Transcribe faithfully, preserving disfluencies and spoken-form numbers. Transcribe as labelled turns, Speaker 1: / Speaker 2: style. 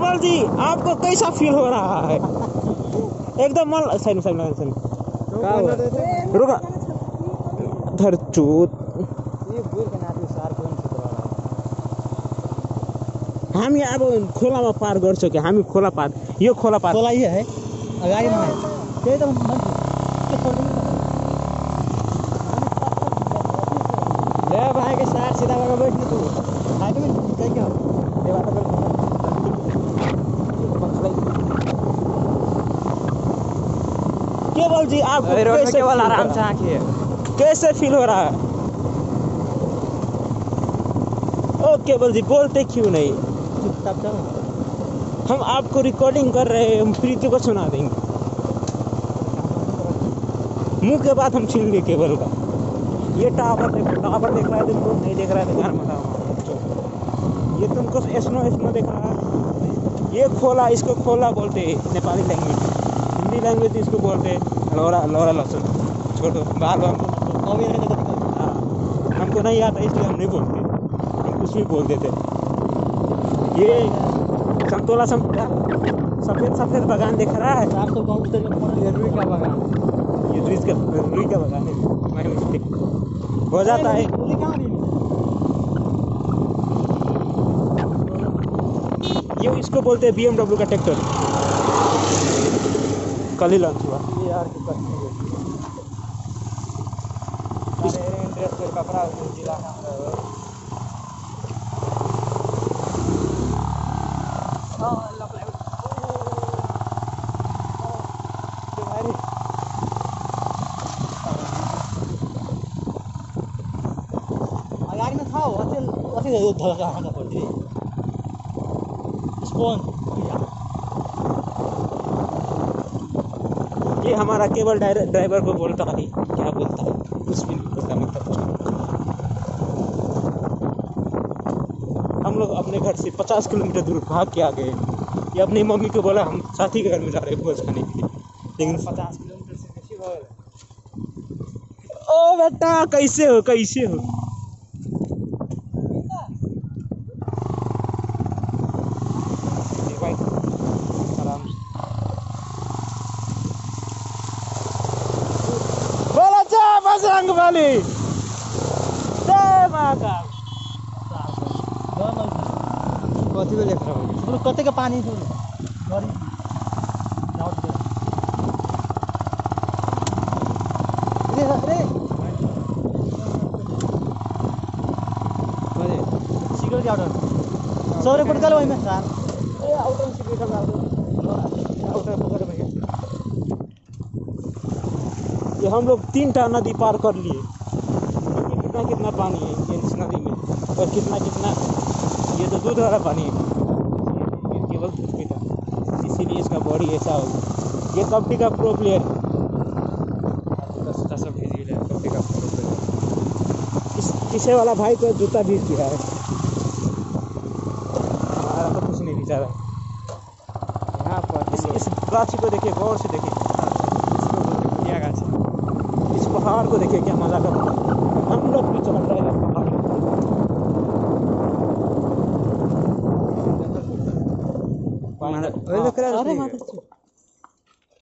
Speaker 1: केवल जी आपको कैसा फील हो रहा है? एकदम मन सही सही सही रुका धर चूत हामी अब खोलामा पार गर्छौँ कि हामी खोला पार यो खोला पार
Speaker 2: खोला है अगाडि नै त्यही त ले भाइ के साथ सीधा भएर बैठ्नु तू भाइ पनि त्यही के हो त्यो बात
Speaker 1: केवल जी आप कैसे
Speaker 2: केवल आराम से आंखिए
Speaker 1: कैसे फील हो रहा है? ओ केवल जी बोलते क्यों नहीं?
Speaker 2: चुपचाप जाओ
Speaker 1: हम आपको रिकॉर्डिंग कर रहे हैं, हम प्रीति को सुना देंगे। मुंह के बाद हम छीन केबल का। ये टावर देखो, टावर देख रहा है तुमको, नहीं देख रहा है तो घर में बताओ। ये तुमको स्नो स्नो देख रहा है, ये खोला, इसको खोला बोलते हैं नेपाली लैंग्वेज। हिंदी लैंग्वेज इसको बोलते हैं लोरा लोरा लहसुन। छोटो बार बार हाँ हमको नहीं आता इसलिए हम नहीं बोलते, हम कुछ भी बोल देते। ये संतोला संतोला सफेद सफेद बगान दिख रहा है
Speaker 2: आपको गाँव ये रुई का बगान,
Speaker 1: ये रुई का रुई का बगान है। माय मिस्टेक हो जाता है। ये इसको बोलते हैं बीएमडब्ल्यू का ट्रैक्टर, कल ही लॉन्च हुआ।
Speaker 2: ये यार की इंटरेस्ट का कपड़ा जिला अगाडि में था अचेल अचेल धक्का खाना पड़ती स्पोन।
Speaker 1: ये हमारा केवल ड्राइवर को बोलता है, क्या बोलता है कुछ भी नहीं बोलता। मतलब हम लोग अपने घर से पचास किलोमीटर दूर भाग के आ गए। ये अपनी मम्मी को बोला हम साथी के घर में जा रहे हैं भोज खाने के लिए, लेकिन
Speaker 2: पचास किलोमीटर से बेसी हो।
Speaker 1: ओ बेटा कैसे हो कैसे हो? बोला जय बजरंगबली, जय महाकाल।
Speaker 2: कति बेला खराब कतै का पानी थियो गरी रे अरे सिक्योरिटी आउट सौरे फुट गलो में सर ए आउट सिक्योरिटी आउट आउट पकड़ भैया।
Speaker 1: ये हम लोग तीन टा नदी पार कर लिए। कितना कितना पानी है इस नदी में और कितना कितना ये तो दूध वाला पानी है, ये केवल दूध पीता, इसीलिए इसका बॉडी ऐसा हो। ये कबड्डी का प्रो प्लेयर
Speaker 2: सब भेज दिया कबड्डी का प्रो प्लेयर।
Speaker 1: इस किसे वाला भाई को जूता भेज दिया है, हमारा तो कुछ नहीं बिचा रहा।
Speaker 2: यहाँ पर
Speaker 1: इस, इस गाछी को देखिए, गौर से देखिए,
Speaker 2: क्या गाछी,
Speaker 1: इस पहाड़ को देखिए क्या मजा कर रहा है। हम लोग भी चढ़ रहे हैं पहाड़।
Speaker 2: अरे